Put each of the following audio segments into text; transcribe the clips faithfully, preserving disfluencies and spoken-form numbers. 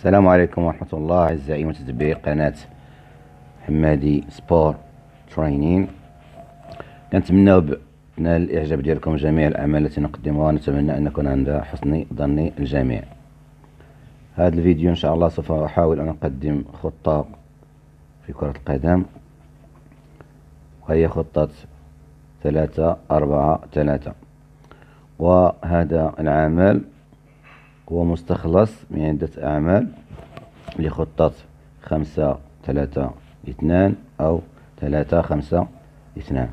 السلام عليكم ورحمة الله أعزائي متتبعي قناة حمادي سبور ترينين. كنتمناو بنال الإعجاب ديالكم جميع الأعمال التي نقدمها، ونتمنى أن نكون عند حسن ظن الجميع. هذا الفيديو إن شاء الله سوف أحاول أن أقدم خطة في كرة القدم، وهي خطة ثلاثة أربعة ثلاثة. وهذا العمل هو مستخلص من عدة أعمال لخطة خمسة ثلاثة اثنان أو ثلاثة خمسة اثنان.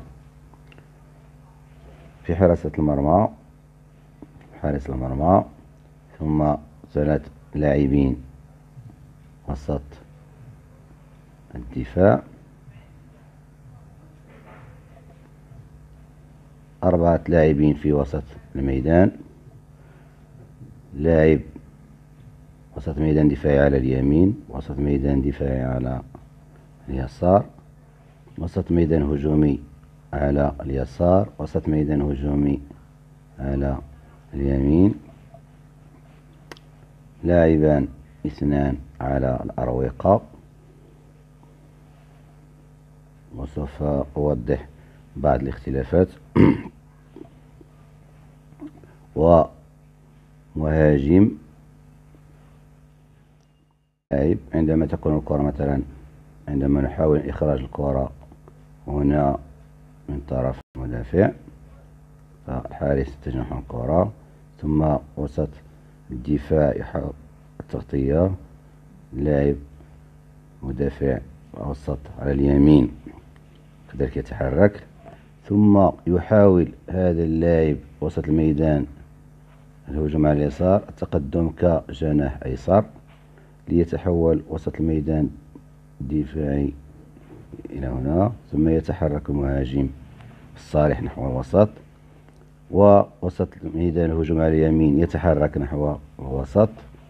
في حراسة المرمى حارس المرمى، ثم ثلاث لاعبين وسط الدفاع، أربعة لاعبين في وسط الميدان، لاعب وسط ميدان دفاعي على اليمين، وسط ميدان دفاعي على اليسار، وسط ميدان هجومي على اليسار، وسط ميدان هجومي على اليمين، لاعبان اثنان على الأروقة. وسوف أوضح بعض الاختلافات. ومهاجم لاعب عندما تكون الكرة مثلا، عندما نحاول إخراج الكرة هنا من طرف المدافع، فالحارس تجنح الكرة، ثم وسط الدفاع يحاول التغطية، لاعب مدافع وسط على اليمين كذلك يتحرك، ثم يحاول هذا اللاعب وسط الميدان الهجوم على اليسار، التقدم كجناح أيسر ليتحول وسط الميدان الدفاعي إلى هنا، ثم يتحرك المهاجم الصالح نحو الوسط، ووسط ميدان الهجوم على اليمين يتحرك نحو الوسط،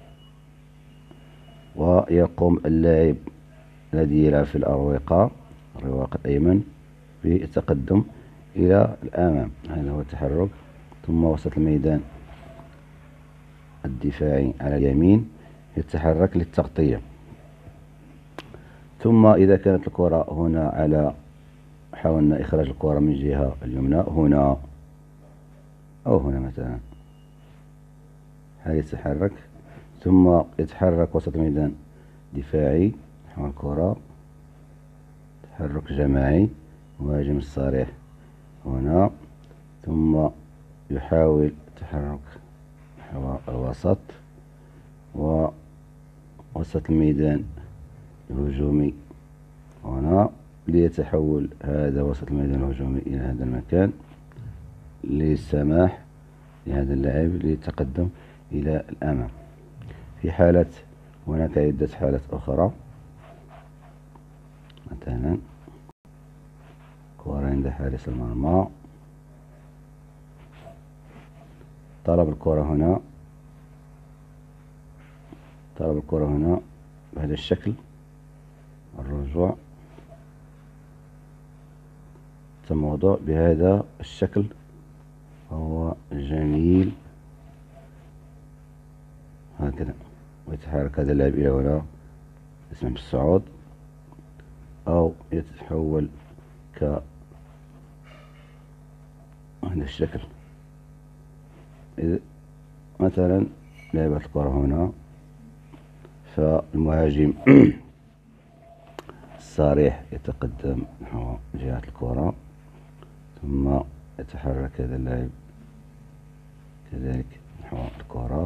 ويقوم اللاعب الذي يلعب في الأروقة الرواق الأيمن بالتقدم إلى الأمام. هذا هو التحرك. ثم وسط الميدان الدفاعي على اليمين يتحرك للتغطية. ثم إذا كانت الكرة هنا على حاولنا إخراج الكرة من الجهة اليمنى هنا أو هنا مثلا، هذا يتحرك، ثم يتحرك وسط ميدان دفاعي نحو الكرة، تحرك جماعي، مهاجم الصريح هنا، ثم يحاول التحرك نحو الوسط، ووسط الميدان الهجومي هنا ليتحول هذا وسط الميدان الهجومي إلى هذا المكان للسماح لهذا اللاعب للتقدم إلى الأمام. في حالة هناك عدة حالات أخرى، مثلا كرة عند حارس المرمى، طلب الكرة هنا طلب الكرة هنا بهذا الشكل، الرجوع تم وضع بهذا الشكل، وهو جميل هكذا، ويتحرك هذا اللاعب إلى هنا يسمح بالصعود، أو يتحول ك هذا الشكل. إذا مثلا لعبت الكرة هنا، فالمهاجم الصريح يتقدم نحو جهة الكرة، ثم يتحرك هذا اللاعب كذلك نحو الكرة،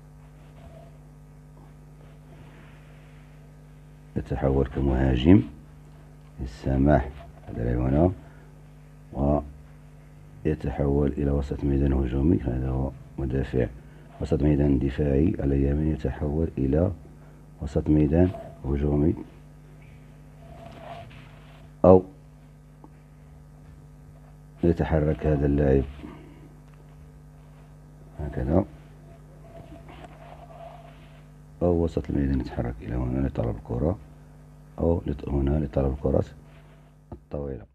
يتحول كمهاجم للسماح هذا اللاعب هنا، ويتحول إلى وسط ميدان هجومي، هذا هو مدافع وسط ميدان دفاعي على اليمين، يتحول إلى وسط ميدان هجومي، أو يتحرك هذا اللاعب هكذا، أو وسط الميدان يتحرك إلى هنا لطلب الكرة، أو هنا لطلب الكرة الطويلة.